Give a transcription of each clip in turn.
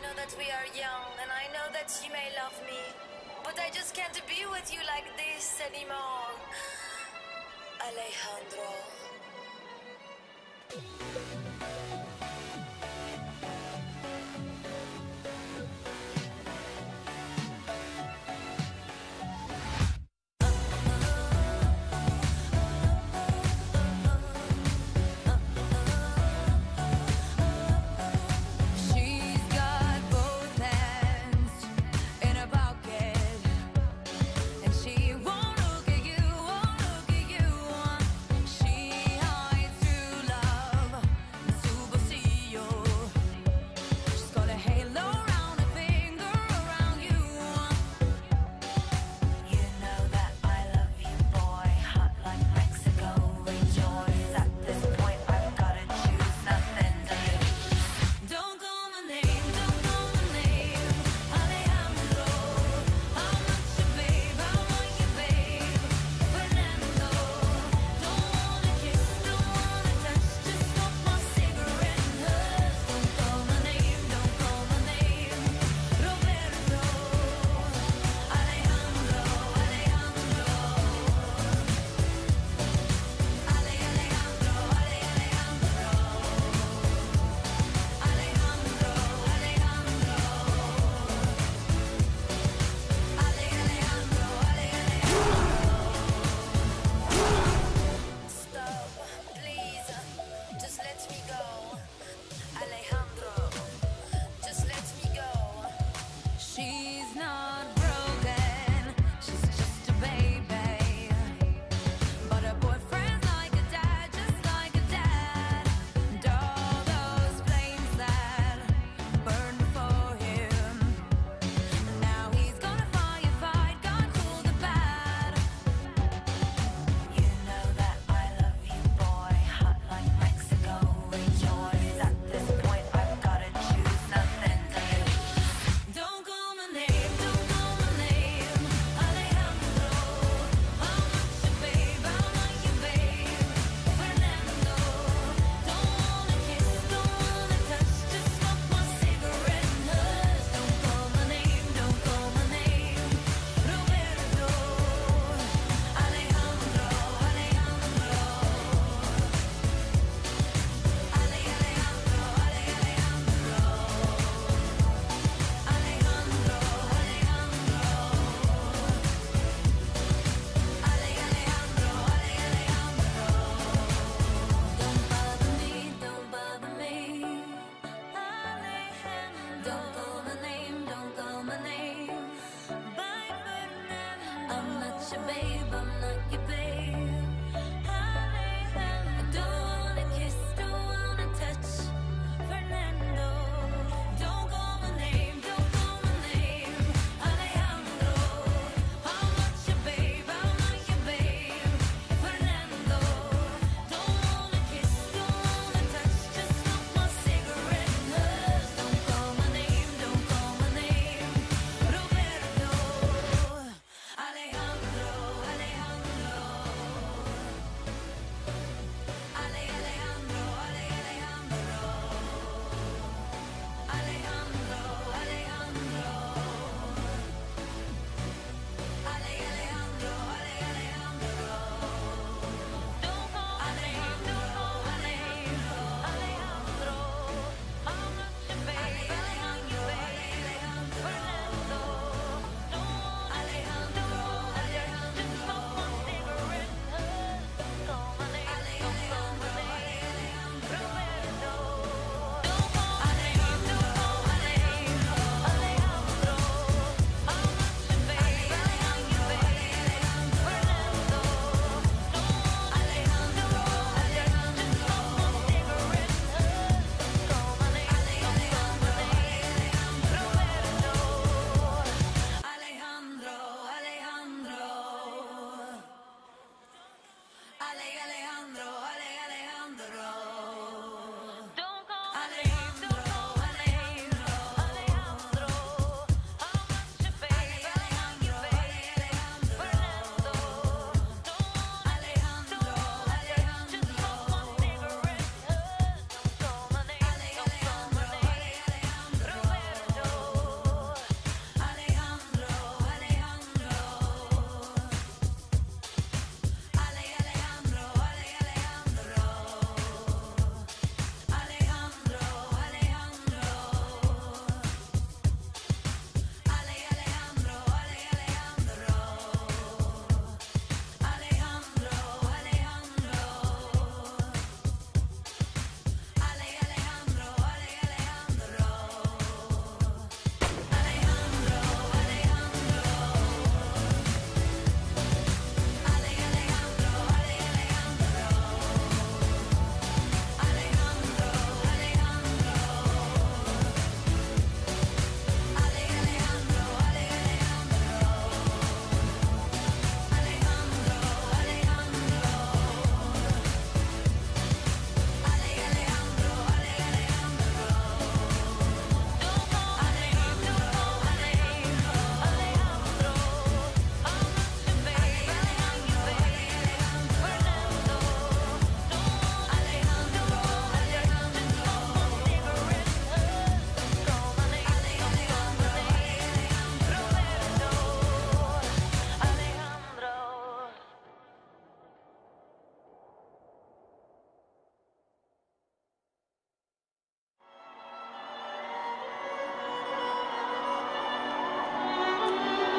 know that we are young, and I know that you may love me, but I just can't be with you like this anymore. Alejandro.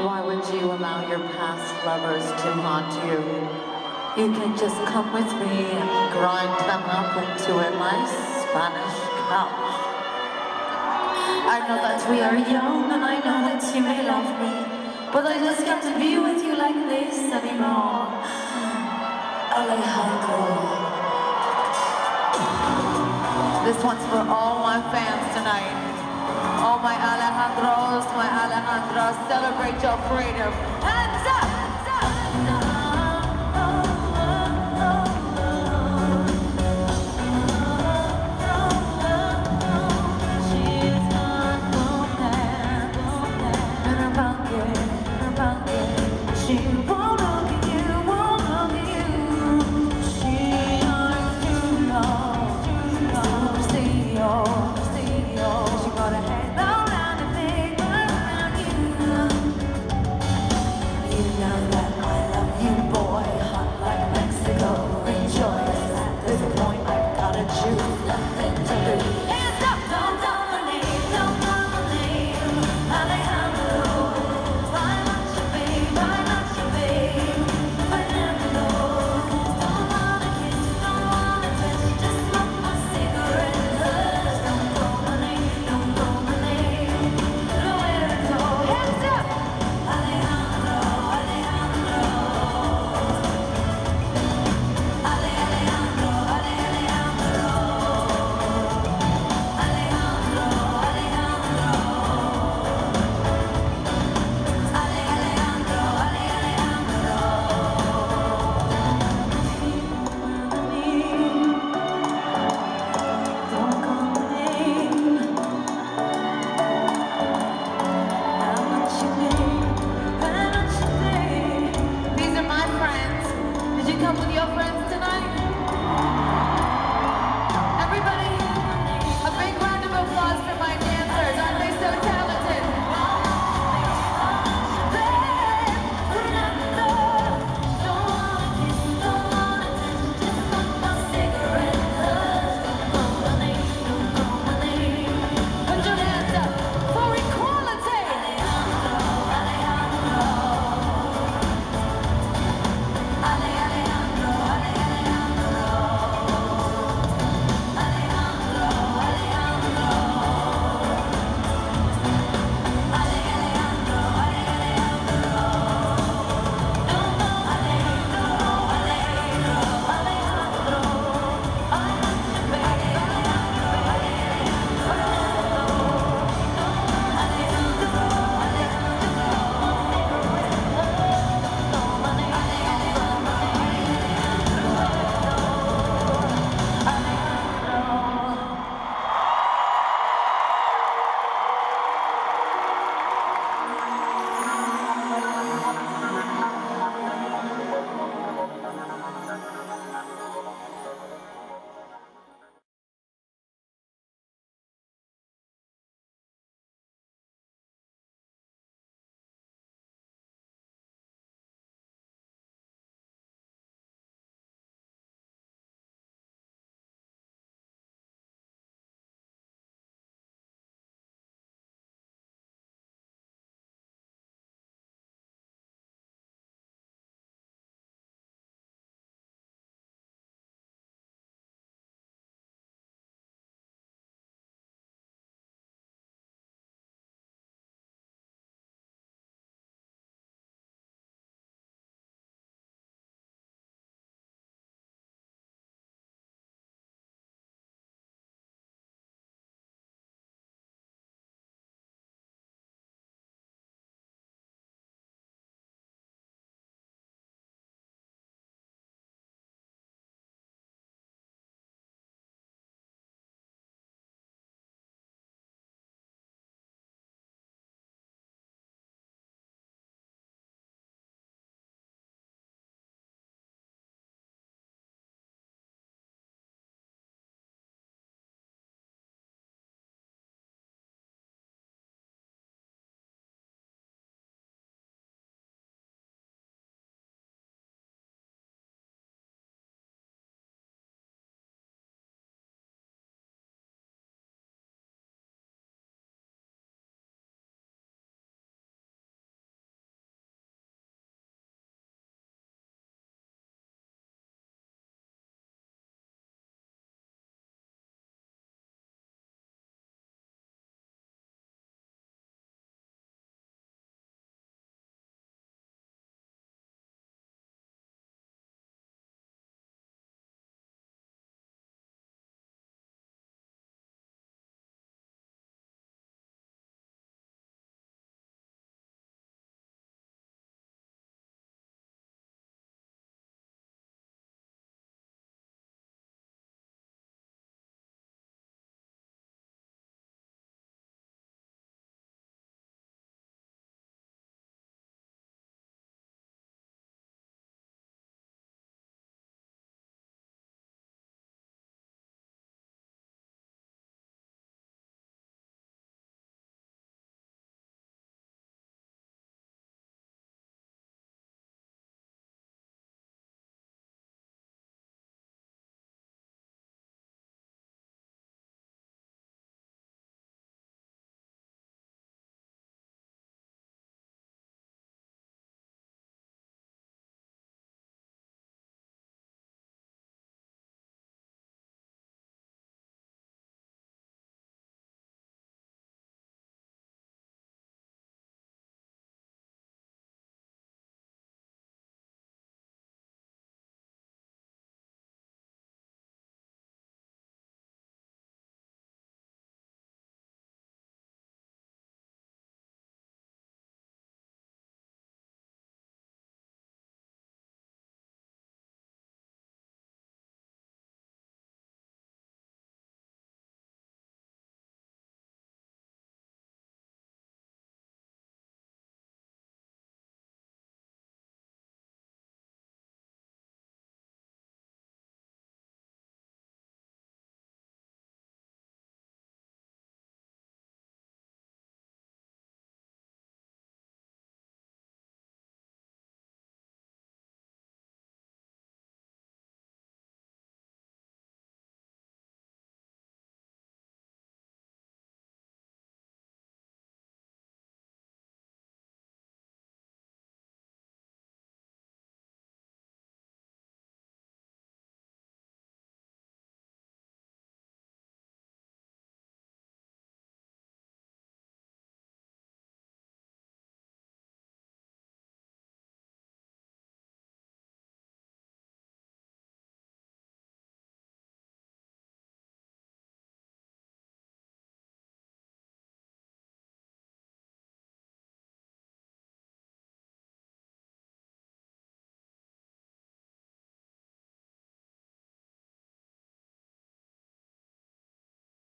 Why would you allow your past lovers to haunt you? You can just come with me and grind them up into a nice Spanish couch. I know that we are young and I know that you may love me, but I just can't be with you like this anymore. Alejandro. This one's for all my fans tonight. All my Alejandros, my Alejandras, celebrate your freedom. Hands up! She's got in her pocket. She won't look at you, won't look at you. She aren't too long, she got a head around the big around you. You know that I love you, boy, hot like Mexico. Rejoice at this point, I've gotta choose nothing to lose. Hands up! Don't dominate, Alejandro. Why not you, babe? Why not you, babe? Fernando. Don't wanna kiss, don't wanna touch, just smoke my cigarette. Don't dominate, Roberto. Hands up! Alejandro, Alejandro. Alejandro, Alejandro. Alejandro, Alejandro. Don't complain. How much you pay? How much you pay? These are my friends. Did you come with your friends?